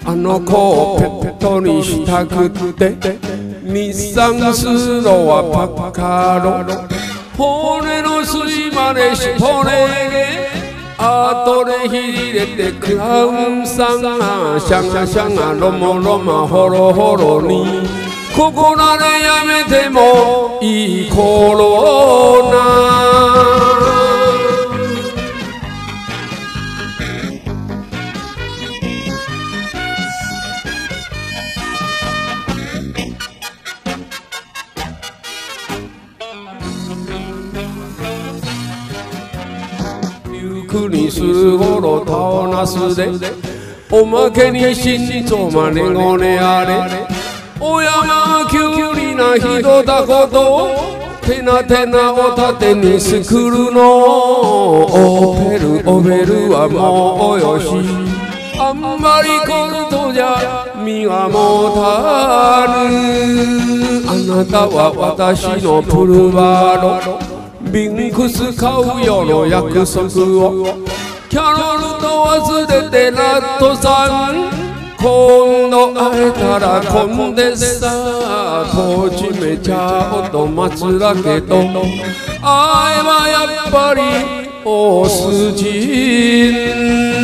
あの子をペットにしたくって日産スロはパッカロ骨の筋までし骨あとでひれてクラウンさんがシャガシャガロモロマホロホロにここらでやめてもいい頃な国するごろたおなすでおまけに心臓まねごねあれ親はきゅうりなひどだことてなてなおたてにすくるのおべるおべるはもうおよしあんまりことじゃ身はもたぬあなたは私のプルバロビンクス買うよの約束をキャロルと忘れてラットさん今度会えたらコンデンサーとじめちゃおうと待つだけど会えばやっぱり大筋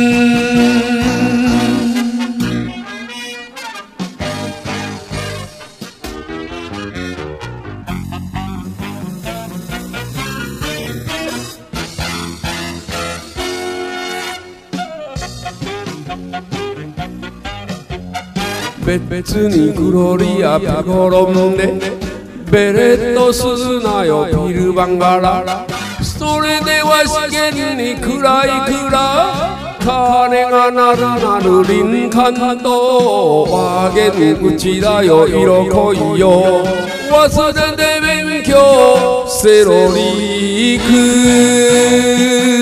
別にグロリアペコロンでベレットするなよピルバンガラそれでは試験に暗い暗鐘が鳴る鳴る林間とワゲンうちだよ色濃いよ忘れて勉強セロリーク